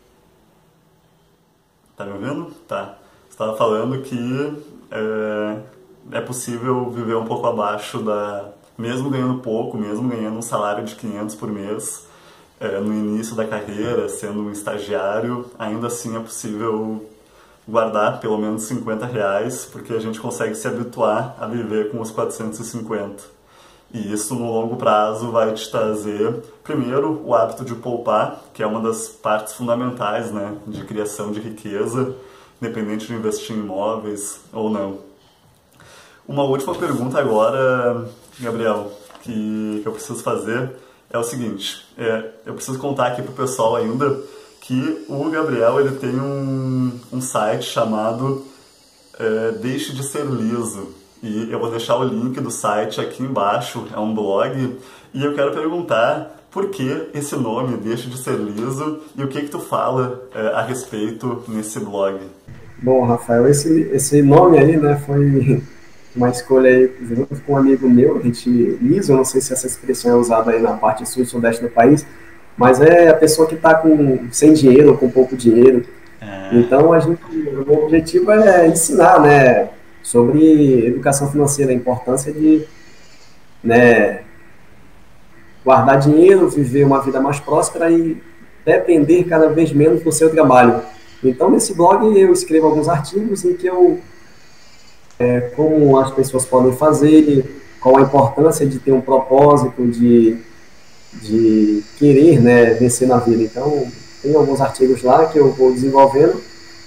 Tá me ouvindo? Tá. Você estava falando que é, é possível viver um pouco abaixo da, mesmo ganhando pouco, mesmo ganhando um salário de quinhentos por mês, é, no início da carreira, sendo um estagiário, ainda assim é possível guardar pelo menos cinquenta reais, porque a gente consegue se habituar a viver com os quatrocentos e cinquenta. E isso no longo prazo vai te trazer, primeiro, o hábito de poupar, que é uma das partes fundamentais, né, de criação de riqueza, independente de investir em imóveis ou não. Uma última pergunta agora, Gabriel, que, que eu preciso fazer é o seguinte, é, eu preciso contar aqui para o pessoal ainda que o Gabriel ele tem um, um site chamado é, Deixe de Ser Liso. E eu vou deixar o link do site aqui embaixo, é um blog, e eu quero perguntar por que esse nome, Deixe de Ser Liso, e o que que tu fala é, a respeito nesse blog. Bom, Rafael, esse, esse nome aí, né, foi uma escolha aí junto com um amigo meu, a gente, liso, eu não sei se essa expressão é usada aí na parte sul e sudeste do país, mas é a pessoa que está com sem dinheiro ou com pouco dinheiro. É. Então, a gente, o objetivo é ensinar, né, sobre educação financeira, a importância de, né, guardar dinheiro, viver uma vida mais próspera e depender cada vez menos do seu trabalho. Então, nesse blog eu escrevo alguns artigos em que eu, é, como as pessoas podem fazer, qual a importância de ter um propósito, de, de querer, né, vencer na vida. Então, tem alguns artigos lá que eu vou desenvolvendo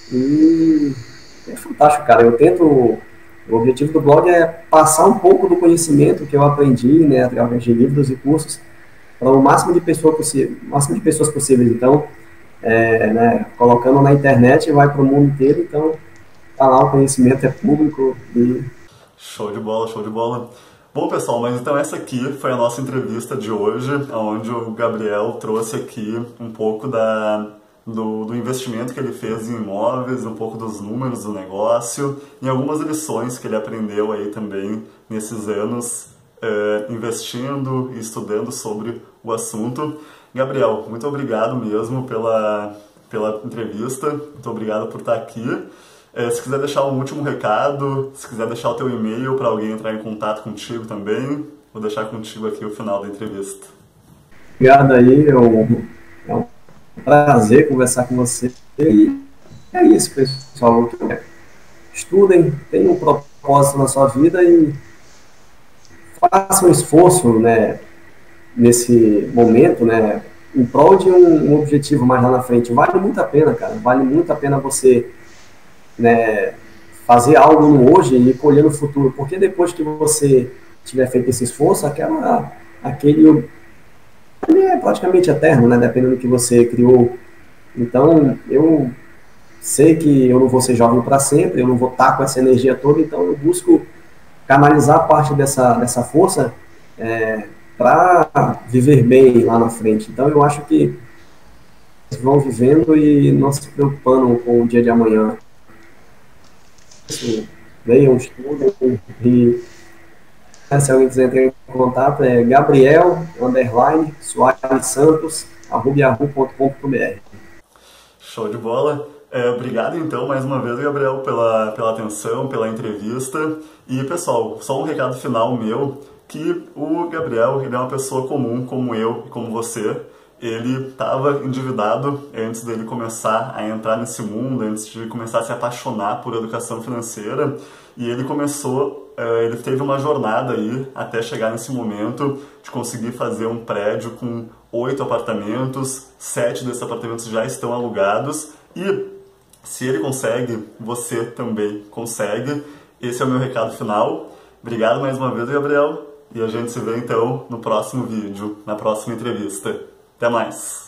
e é fantástico, cara. Eu tento, o objetivo do blog é passar um pouco do conhecimento que eu aprendi, né, através de livros e cursos, para o máximo de pessoas possível, máximo de pessoas possíveis. Então, É, né, colocando na internet, vai para o mundo inteiro, então tá lá, o conhecimento é público. E... Show de bola, show de bola. Bom, pessoal, mas então essa aqui foi a nossa entrevista de hoje, onde o Gabriel trouxe aqui um pouco da, do, do investimento que ele fez em imóveis, um pouco dos números do negócio e algumas lições que ele aprendeu aí também nesses anos é, investindo e estudando sobre o assunto. Gabriel, muito obrigado mesmo pela, pela entrevista, muito obrigado por estar aqui. É, se quiser deixar um último recado, se quiser deixar o teu e-mail para alguém entrar em contato contigo também, vou deixar contigo aqui o final da entrevista. Obrigado aí, é um, é um prazer conversar com você. E é isso, pessoal. Estudem, tenham um propósito na sua vida e façam um esforço, né, nesse momento, né, em prol de um, um objetivo mais lá na frente. Vale muito a pena, cara, vale muito a pena você, né, fazer algo no hoje e colher no futuro, porque depois que você tiver feito esse esforço, aquela, aquele, ele é praticamente eterno, né, dependendo do que você criou. Então, eu sei que eu não vou ser jovem para sempre, eu não vou estar com essa energia toda, então eu busco canalizar parte dessa, dessa força, é, para viver bem lá na frente. Então, eu acho que vão vivendo e não se preocupando com o dia de amanhã. Leiam, estudem e se alguém quiser entrar em contato é Gabriel underline Soares Santos arroba yahoo ponto com ponto br. Show de bola. É, obrigado então mais uma vez, Gabriel, pela, pela atenção, pela entrevista. E pessoal, só um recado final meu, que o Gabriel ele é uma pessoa comum, como eu e como você. Ele estava endividado antes dele começar a entrar nesse mundo, antes de começar a se apaixonar por educação financeira. E ele começou, ele teve uma jornada aí até chegar nesse momento de conseguir fazer um prédio com oito apartamentos, sete desses apartamentos já estão alugados. E se ele consegue, você também consegue. Esse é o meu recado final. Obrigado mais uma vez, Gabriel. E a gente se vê então no próximo vídeo, na próxima entrevista. Até mais!